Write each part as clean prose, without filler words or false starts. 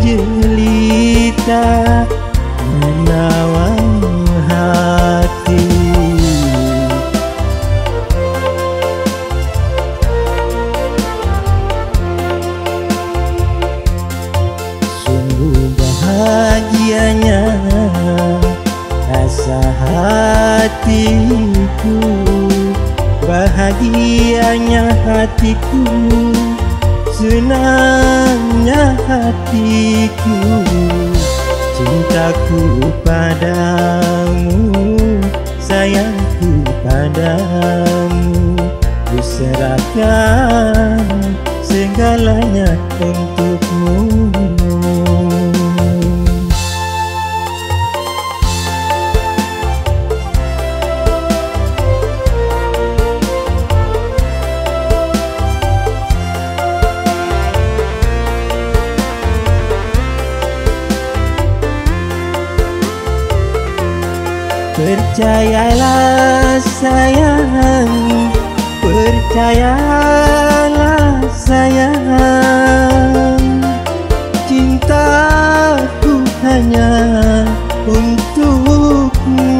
jelita menawan hati. Sungguh bahagianya rasa hatiku, bahagianya hatiku, senangnya hatiku. Cintaku padamu, sayangku padamu, ku serahkan segalanya untukmu. Percayalah sayang, percayalah sayang, cintaku hanya untukmu.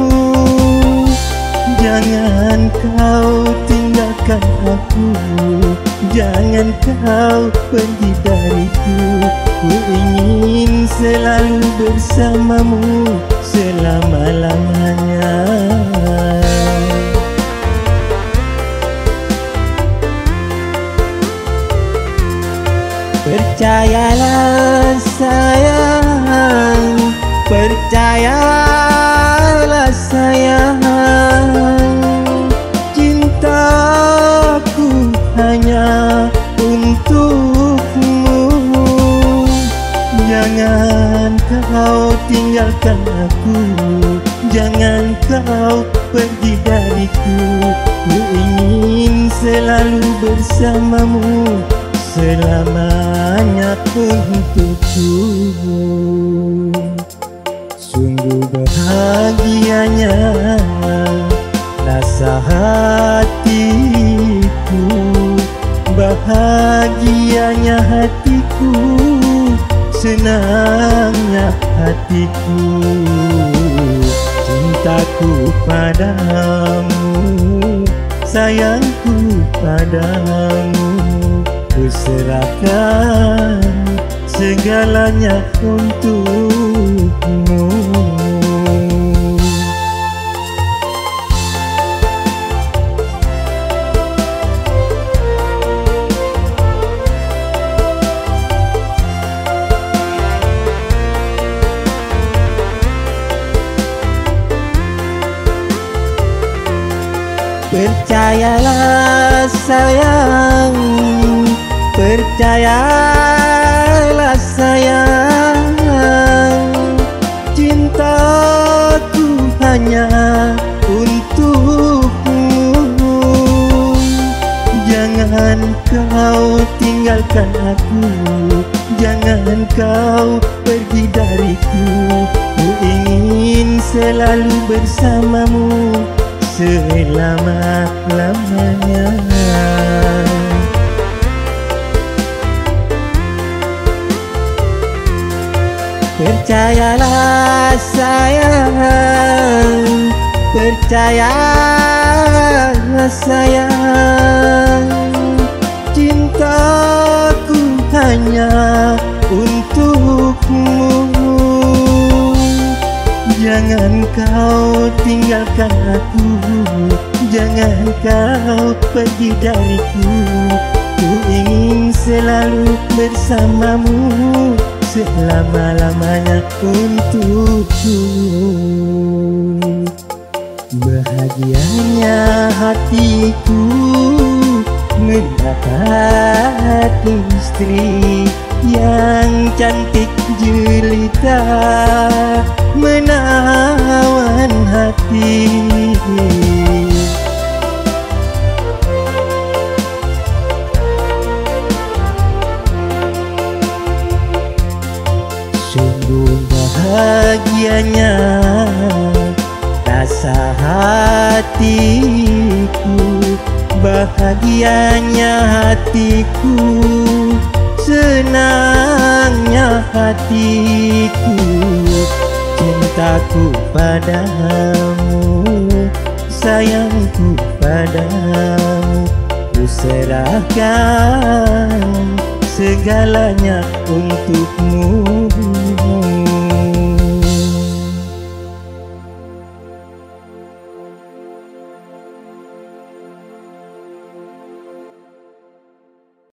Jangan kau tinggalkan aku, jangan kau pergi dariku. Ku ingin selalu bersamamu selama-lamanya. Percayalah sayang, percayalah sayang, cintaku hanya untukmu. Jangan kau tinggalkan aku, jangan kau pergi dariku. Ku ingin selalu bersamamu selamanya untukku. Sungguh bahagianya rasa hatiku, bahagianya hatiku, senangnya hatiku. Cintaku padamu, sayangku padamu, ku serahkan segalanya untukmu. Percayalah sayang, percayalah sayang, cintaku hanya untukmu. Jangan kau tinggalkan aku, jangan kau pergi dariku. Ku ingin selalu bersamamu selama-lamanya. Percayalah sayang, percayalah sayang, cintaku hanya untukmu. Jangan kau tinggalkan aku, jangan kau pergi dariku. Ku ingin selalu bersamamu selama-lamanya untukku. Bahagianya hatiku mendapat istri yang cantik jelita menawan hati. Sungguh bahagianya rasa hatiku, bahagianya hatiku, senangnya hatiku, cintaku padamu, sayangku padamu. Ku serahkan segalanya untukmu.